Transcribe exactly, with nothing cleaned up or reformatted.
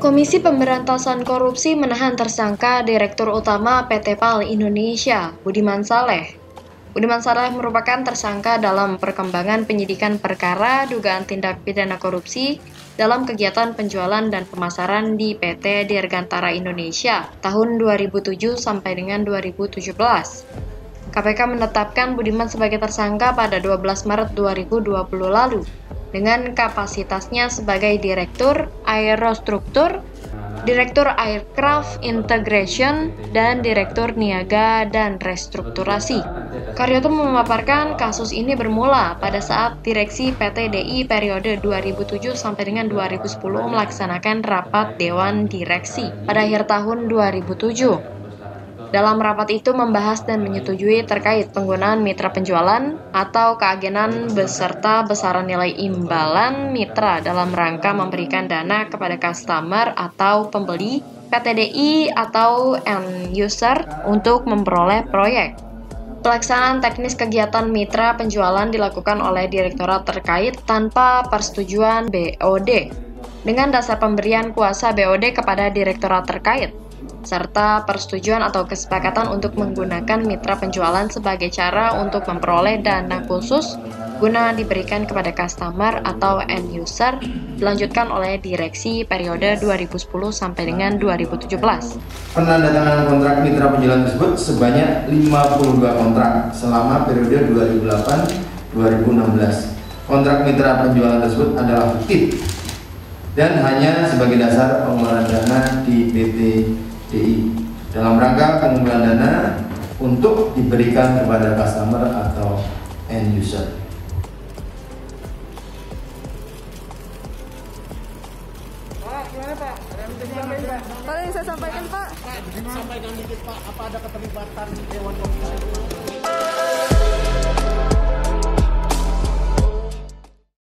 Komisi Pemberantasan Korupsi menahan tersangka Direktur Utama P T PAL Indonesia, Budiman Saleh. Budiman Saleh merupakan tersangka dalam perkembangan penyidikan perkara dugaan tindak pidana korupsi dalam kegiatan penjualan dan pemasaran di P T Dirgantara Indonesia tahun dua ribu tujuh sampai dengan dua ribu tujuh belas. K P K menetapkan Budiman sebagai tersangka pada dua belas Maret dua ribu dua puluh lalu dengan kapasitasnya sebagai Direktur Aerostruktur, Direktur Aircraft Integration, dan Direktur Niaga dan Restrukturasi. Karyoto memaparkan kasus ini bermula pada saat Direksi P T D I periode dua ribu tujuh sampai dengan dua ribu sepuluh melaksanakan rapat Dewan Direksi pada akhir tahun dua ribu tujuh. Dalam rapat itu membahas dan menyetujui terkait penggunaan mitra penjualan atau keagenan beserta besaran nilai imbalan mitra dalam rangka memberikan dana kepada customer atau pembeli P T D I atau end user untuk memperoleh proyek. Pelaksanaan teknis kegiatan mitra penjualan dilakukan oleh direktorat terkait tanpa persetujuan B O D dengan dasar pemberian kuasa B O D kepada direktorat terkait serta persetujuan atau kesepakatan untuk menggunakan mitra penjualan sebagai cara untuk memperoleh dana khusus guna diberikan kepada customer atau end user dilanjutkan oleh direksi periode dua ribu sepuluh sampai dengan dua ribu tujuh belas. Penandatanganan kontrak mitra penjualan tersebut sebanyak lima puluh dua kontrak selama periode dua ribu delapan sampai dua ribu enam belas. Kontrak mitra penjualan tersebut adalah fiktif dan hanya sebagai dasar pengeluaran dana di P T D I dalam rangka pengumpulan dana untuk diberikan kepada customer atau end user. Pak, gimana Pak? Ada yang bisa disampaikan Pak? Pak, sampaikan dikit Pak, apa ada keterlibatan Dewan Komisaris?